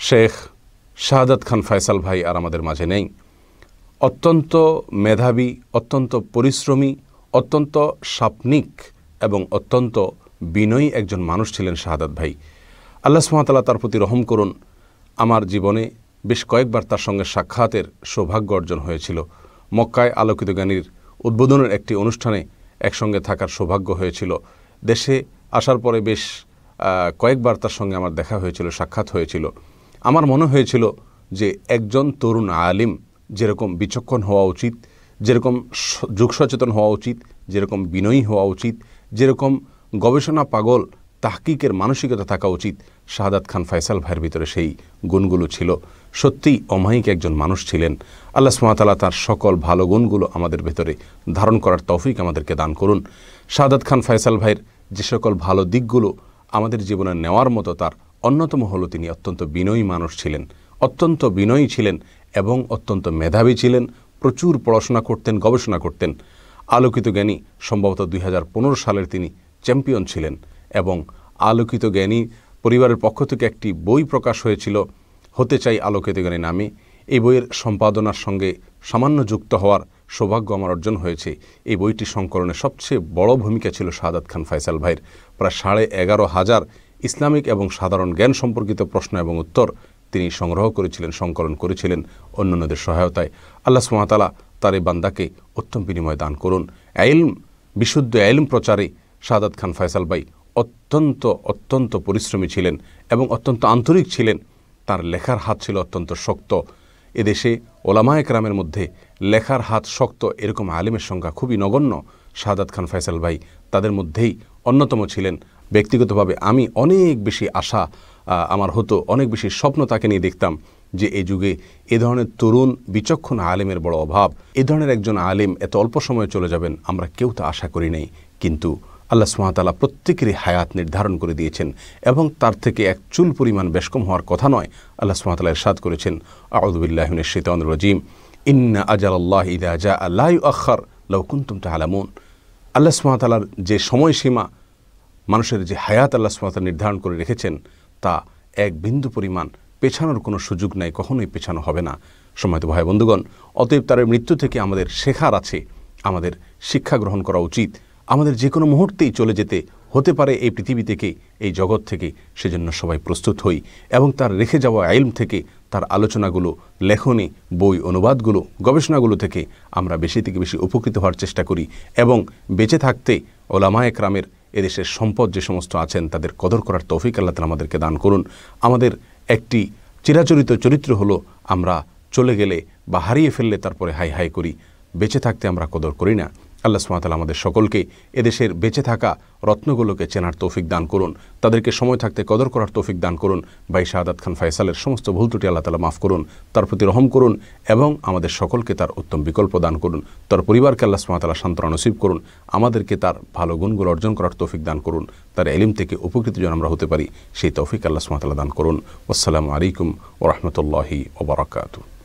শেখ শাহাদাত খান ফয়সাল ভাই আর আমাদের মাঝে নেই। অত্যন্ত মেধাবী, অত্যন্ত পরিশ্রমী, অত্যন্ত স্বপ্নিক এবং অত্যন্ত বিনয়ী একজন মানুষ ছিলেন শাহাদাত ভাই। আল্লাহ সুবহানাহু ওয়া তাআলা তার প্রতি রহম করুন। আমার জীবনে বেশ কয়েকবার তার সঙ্গে সাক্ষাতের সৌভাগ্য অর্জন হয়েছিল। মক্কায় আলোকিত জ্ঞানীর উদ্বোধনের একটি অনুষ্ঠানে একসঙ্গে থাকার সৌভাগ্য হয়েছিল। দেশে আসার পরে বেশ কয়েকবার তার সঙ্গে আমার দেখা হয়েছিল, সাক্ষাৎ হয়েছিল। আমার মনে হয়েছিল যে একজন তরুণ আলিম যেরকম বিচক্ষণ হওয়া উচিত, যেরকম যুগ সচেতন হওয়া উচিত, যেরকম বিনয়ী হওয়া উচিত, যেরকম গবেষণা পাগল তাহকিকের মানসিকতা থাকা উচিত, শাহাদাত খান ফয়সাল ভাইয়ের ভিতরে সেই গুণগুলো ছিল। সত্যিই অমায়িক একজন মানুষ ছিলেন। আল্লাহ সুবহানাহু ওয়া তাআলা তার সকল ভালো গুণগুলো আমাদের ভেতরে ধারণ করার তৌফিক আমাদেরকে দান করুন। শাহাদাত খান ফয়সাল ভাইয়ের যে সকল ভালো দিকগুলো আমাদের জীবনে নেওয়ার মতো, তার অন্যতম হলো তিনি অত্যন্ত বিনয়ী মানুষ ছিলেন, অত্যন্ত বিনয়ী ছিলেন এবং অত্যন্ত মেধাবী ছিলেন। প্রচুর পড়াশোনা করতেন, গবেষণা করতেন। আলোকিত জ্ঞানী সম্ভবত 2015 সালের তিনি চ্যাম্পিয়ন ছিলেন এবং আলোকিত জ্ঞানী পরিবারের পক্ষ থেকে একটি বই প্রকাশ হয়েছিল, হতে চাই আলোকিত জ্ঞানী নামে। এই বইয়ের সম্পাদনার সঙ্গে সামান্য যুক্ত হওয়ার সৌভাগ্য আমার অর্জন হয়েছে। এই বইটি সংকলনে সবচেয়ে বড় ভূমিকা ছিল শাহাদাত খান ফয়সাল ভাইয়ের। প্রায় 11,500 ইসলামিক এবং সাধারণ জ্ঞান সম্পর্কিত প্রশ্ন এবং উত্তর তিনি সংগ্রহ করেছিলেন, সংকলন করেছিলেন অন্যান্যদের সহায়তায়। আল্লাহ সুবহানাহু ওয়া তাআলা তার এই বান্দাকে উত্তম বিনিময় দান করুন। ইলম, বিশুদ্ধ ইলম প্রচারে শাহাদাত খান ফয়সাল ভাই অত্যন্ত পরিশ্রমী ছিলেন এবং অত্যন্ত আন্তরিক ছিলেন। তার লেখার হাত ছিল অত্যন্ত শক্ত। এদেশে ওলামায়ে কেরামের মধ্যে লেখার হাত শক্ত এরকম আলিমের সংখ্যা খুবই নগণ্য। শাহাদাত খান ফয়সাল ভাই তাদের মধ্যেই অন্যতম ছিলেন। ব্যক্তিগতভাবে আমি অনেক বেশি আশা আমার হতো, অনেক বেশি স্বপ্ন তাকে নিয়ে দেখতাম যে এই যুগে এ ধরনের তরুণ বিচক্ষণ আলেমের বড় অভাব। এ ধরনের একজন আলেম এত অল্প সময়ে চলে যাবেন আমরা কেউ তা আশা করি নাই। কিন্তু আল্লাহ সুবহানাহু ওয়া তাআলা প্রত্যেকেরই হায়াত নির্ধারণ করে দিয়েছেন এবং তার থেকে এক চুল পরিমাণ বেশ কম হওয়ার কথা নয়। আল্লাহ সুবহানাহু ওয়া তাআলা ইরশাদ করেছেন, আউযু বিল্লাহি মিনাশ শাইতানির রাজীম, ইন্না আজালাল্লাহি ইযা জাআ লা ইউআখার লাউ কুনতুম তা'লামুন। আল্লাহ সুবহানাহু ওয়া তাআলার যে সময়সীমা, মানুষের যে হায়াত আল্লাহ সুবহানাহু ওয়া তাআলা নির্ধারণ করে রেখেছেন, তা এক বিন্দু পরিমাণ পেছানোর কোনো সুযোগ নাই, কখনোই পেছানো হবে না। সম্মানিত ভাই বন্ধুগণ, অতএব তার মৃত্যু থেকে আমাদের শেখার আছে, আমাদের শিক্ষা গ্রহণ করা উচিত। আমাদের যে কোনো মুহূর্তেই চলে যেতে হতে পারে এই পৃথিবী থেকে, এই জগৎ থেকে, সেজন্য সবাই প্রস্তুত হই এবং তার রেখে যাওয়া ইলম থেকে, তার আলোচনাগুলো, লেখনী, বই, অনুবাদগুলো, গবেষণাগুলো থেকে আমরা বেশি থেকে বেশি উপকৃত হওয়ার চেষ্টা করি এবং বেঁচে থাকতে ওলামায়ে কেরামের, এদেশের সম্পদ যে সমস্ত আছেন তাদের কদর করার তৌফিক আল্লাহ তাআলা আমাদেরকে দান করুন। আমাদের একটি চিরাচরিত চরিত্র হলো আমরা চলে গেলে বা হারিয়ে ফেললে তারপরে হাই হাই করি, বেঁচে থাকতে আমরা কদর করি না। আল্লাহ সুবহানাহু ওয়া তাআলা আমাদের সকলকে এদেশের বেঁচে থাকা রত্নগুলোকে চেনার তৌফিক দান করুন, তাদেরকে সময় থাকতে কদর করার তৌফিক দান করুন। ভাই শাহাদাত খান ফয়সালের সমস্ত ভুল ত্রুটি আল্লাহ তাআলা মাফ করুন, তার প্রতি রহম করুন এবং আমাদের সকলকে তার উত্তম বিকল্প দান করুন। তার পরিবারকে আল্লাহ সুবহানাহু ওয়া তাআলা সান্ত্বনা নসিব করুন, আমাদেরকে তার ভালো গুণগুলো অর্জন করার তৌফিক দান করুন, তার ইলম থেকে উপকৃত যেন আমরা হতে পারি সেই তৌফিক আল্লাহ সুবহানাহু ওয়া তাআলা দান করুন। আসসালামু আলাইকুম ওয়া রাহমাতুল্লাহি ওয়া বারাকাতুহু।